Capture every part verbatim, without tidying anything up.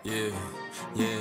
Yeah, yeah.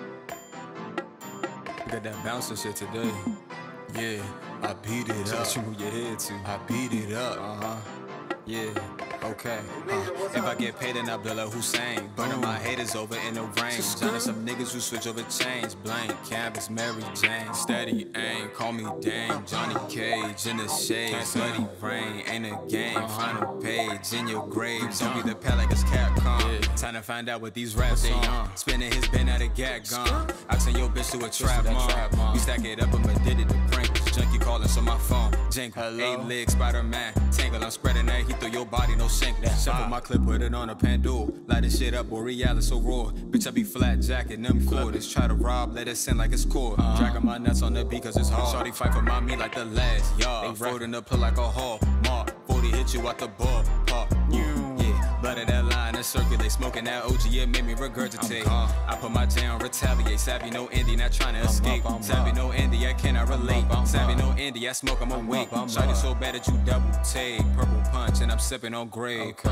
We got that bouncer shit today. Yeah, I beat it up. What you move your head to? I beat it up. Uh huh. Yeah. Okay. Uh, if I get paid, then Abdullah Hussein. Burning my haters over in the rain. Johnny some niggas who switch over chains. Blank canvas, Mary Jane. Steady aim, call me Dame. Johnny Cage in the shades. Bloody rain, ain't a game. Final page in your grave. Don't be the pal like it's Capcom. Time to find out what these raps on. Spinning his bin at a gag gun. I send your bitch to a trap mom. We stack it up, I'ma did it to Pringles. Junkie calling so my phone. Jingle, eight-leg Spider-Man. Tangle, I'm spreading that heat through your body, no sink. Shuffle my clip, put it on a Pandora. Light this shit up, Borealis so raw. Bitch, I be flat jacking them quarters. Try to rob, let it send like it's core. Uh-huh. Dragging my nuts on the beat cause it's hard. Shorty fight for my meat like the last yard. They in the pill like a hall. Mark, forty hit you out the ball. Pop, yeah, blood of that line and circulate. Smoking that O G, it made me regurgitate. I put my J on retaliate. Savvy no indie, not trying to escape. Savvy no indie, I cannot relate. Savvy no indie, I smoke, I'm awake. Shawty so bad that you double take. Purple punch and I'm sipping on grade. Okay.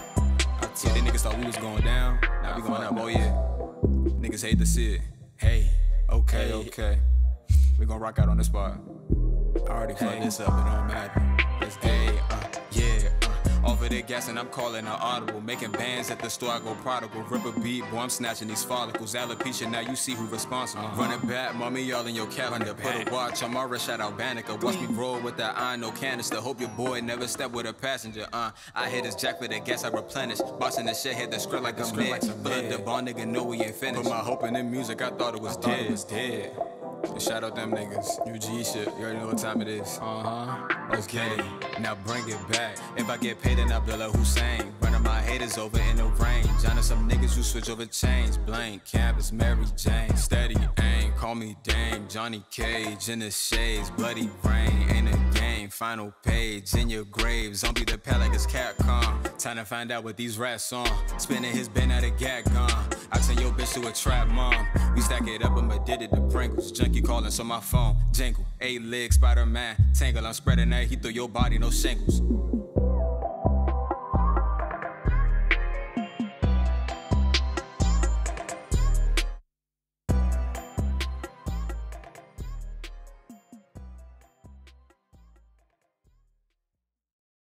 I see the niggas thought we was going down. Now we going up, oh yeah. Niggas hate to see it. Hey, okay, okay. We gon' rock out on the spot. I already fucked this up, it don't matter. It's day, uh, yeah, uh. Over the gas and I'm calling her audible. Making bands at the store, I go prodigal. Rip a beat, boy, I'm snatching these follicles. Alopecia, now you see who responsible. Uh-huh. Running back, mommy, y'all in your calendar. Put a watch on my wrist, shout out Banneker. Watch me roll with that iron, no canister. Hope your boy never step with a passenger. Uh, I hit his jack for the gas, I replenish. Bossing the shit, hit the script like a man. But the ball nigga know we ain't finished. Put my hope in the music, I thought it was dead. It was dead. And shout out them niggas, U G shit, you already know what time it is. Uh-huh, okay, now bring it back. If I get paid, then Abdullah Hussein. Running my haters over in the rain. Johnny some niggas who switch over chains. Blank canvas, Mary Jane. Steady aim, call me Dame. Johnny Cage in the shades. Bloody rain, ain't a game. Final page in your grave. Zombie the pal like it's Capcom. Time to find out what these rats on. Spinning his bin at a gag gun. I send your bitch to a trap mom. We stack it up, I'ma did it to Pringles. Junkie calling so my phone. Jingle, eight-leg Spider-Man. Tangle, I'm spreading that heat through your body, no shingles.